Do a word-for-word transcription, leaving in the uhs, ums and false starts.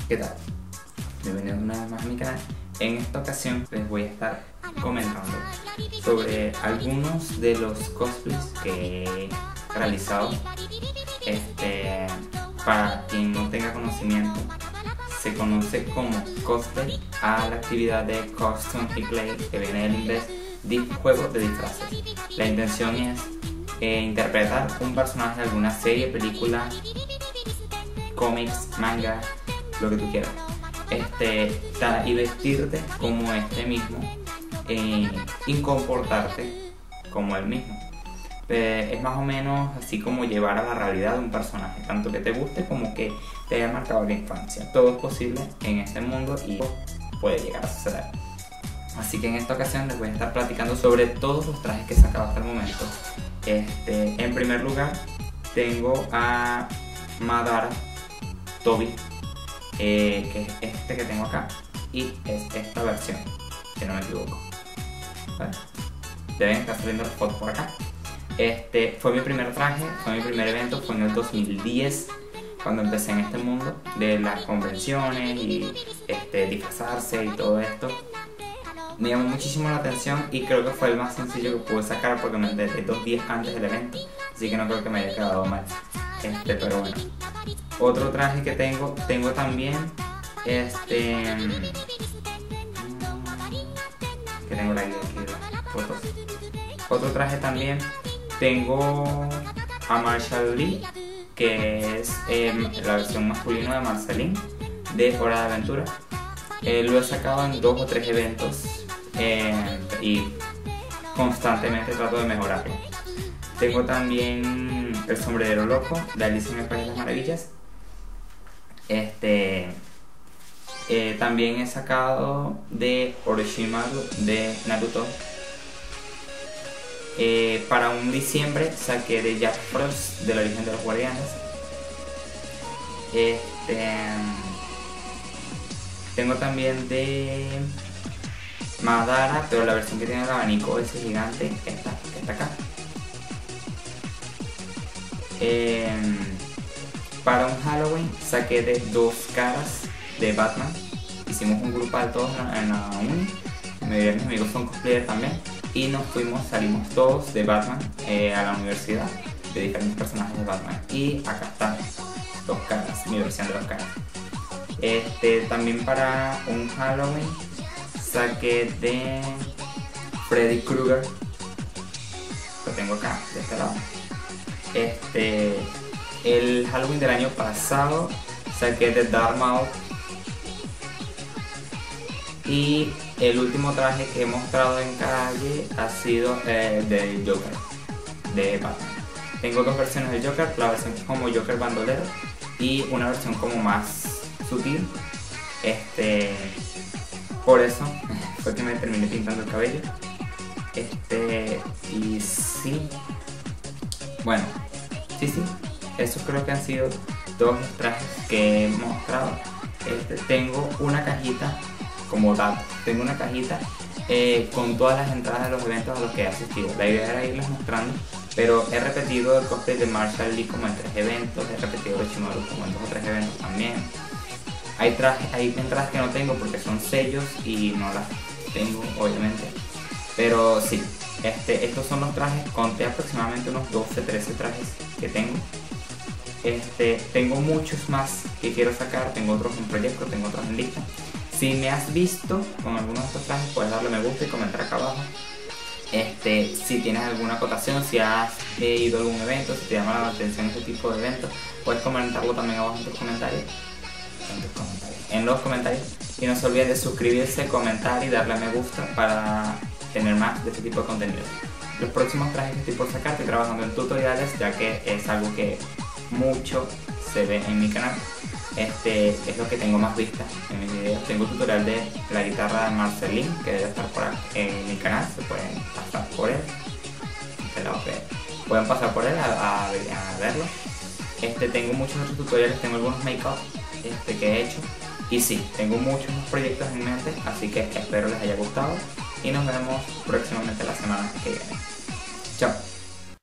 ¿Qué tal? Bienvenidos una vez más a mi canal. En esta ocasión les voy a estar comentando sobre algunos de los cosplays que he realizado. Este, para quien no tenga conocimiento, se conoce como cosplay a la actividad de costume play, que viene del inglés de juego de disfraces. La intención es eh, interpretar un personaje de alguna serie, película, cómics, manga, lo que tú quieras, este, y vestirte como este mismo eh, y comportarte como él mismo. Eh, es más o menos así como llevar a la realidad de un personaje, tanto que te guste como que te haya marcado la infancia. Todo es posible en este mundo y puede llegar a suceder. Así que en esta ocasión les voy a estar platicando sobre todos los trajes que he sacado hasta el momento. Este, en primer lugar tengo a Madara Toby, eh, que es este que tengo acá, y es esta versión, si no me equivoco. ¿Vale? Deben estar saliendo las fotos por acá. Este fue mi primer traje, fue mi primer evento, fue en el dos mil diez, cuando empecé en este mundo de las convenciones y este, disfrazarse y todo esto. Me llamó muchísimo la atención y creo que fue el más sencillo que pude sacar porque me enteré dos días antes del evento, así que no creo que me haya quedado mal. Este, pero bueno. Otro traje que tengo, tengo también este que tengo la guía aquí, las fotos. Otro traje también tengo a Marshall Lee, que es eh, la versión masculina de Marceline de Hora de Aventura. Eh, lo he sacado en dos o tres eventos eh, y constantemente trato de mejorarlo. Tengo también el sombrero loco de Alicia en el País de las Maravillas. Este, eh, también he sacado de Orochimaru de Naruto. Eh, para un diciembre saqué de Jack Frost del Origen de los Guardianes. Este, tengo también de Madara, pero la versión que tiene el abanico ese gigante, esta que está acá. Eh, para un Halloween saqué de dos caras de Batman. Hicimos un grupal todos en la uni. La mayoría de mis amigos son cosplayers también. Y nos fuimos, salimos todos de Batman eh, a la universidad, de diferentes personajes de Batman. Y acá están dos caras, mi versión de dos caras. Este, también para un Halloween saqué de Freddy Krueger. Lo tengo acá, de este lado. Este, el Halloween del año pasado saqué de Darth Maul. Y el último traje que he mostrado en calle ha sido eh, de Joker, de Batman. Tengo dos versiones de Joker, la versión que es como Joker bandolero y una versión como más sutil. Este, por eso fue que me terminé pintando el cabello. Este, y sí, bueno, sí, sí, esos creo que han sido todos los trajes que he mostrado. Este, tengo una cajita. Como dato, tengo una cajita eh, con todas las entradas de los eventos a los que he asistido. La idea era irles mostrando, pero he repetido el cosplay de Marshall Lee como en tres eventos, he repetido el Chimaru como en dos o tres eventos también. Hay, trajes, hay entradas que no tengo porque son sellos y no las tengo, obviamente. Pero sí, este, estos son los trajes, conté aproximadamente unos doce, trece trajes que tengo. Este, tengo muchos más que quiero sacar, tengo otros en proyecto, tengo otros en lista. Si me has visto con algunos de estos trajes, puedes darle me gusta y comentar acá abajo. Este, si tienes alguna acotación, si has eh, ido a algún evento, si te llama la atención este tipo de eventos, puedes comentarlo también abajo en tus comentarios. En, tus comentarios, en los comentarios. Y no se olviden de suscribirse, comentar y darle a me gusta para tener más de este tipo de contenido. Los próximos trajes que estoy por sacar, estoy trabajando en tutoriales, ya que es algo que mucho se ve en mi canal. Este es lo que tengo más vistas en mis videos. Tengo un tutorial de la guitarra de Marceline que debe estar por aquí en mi canal, se pueden pasar por él. Pueden pasar por él a, a, a verlo. Este, tengo muchos otros tutoriales, tengo algunos make-up este, que he hecho. Y sí, tengo muchos proyectos en mente, así que espero les haya gustado. Y nos vemos próximamente la semana que viene. Chao.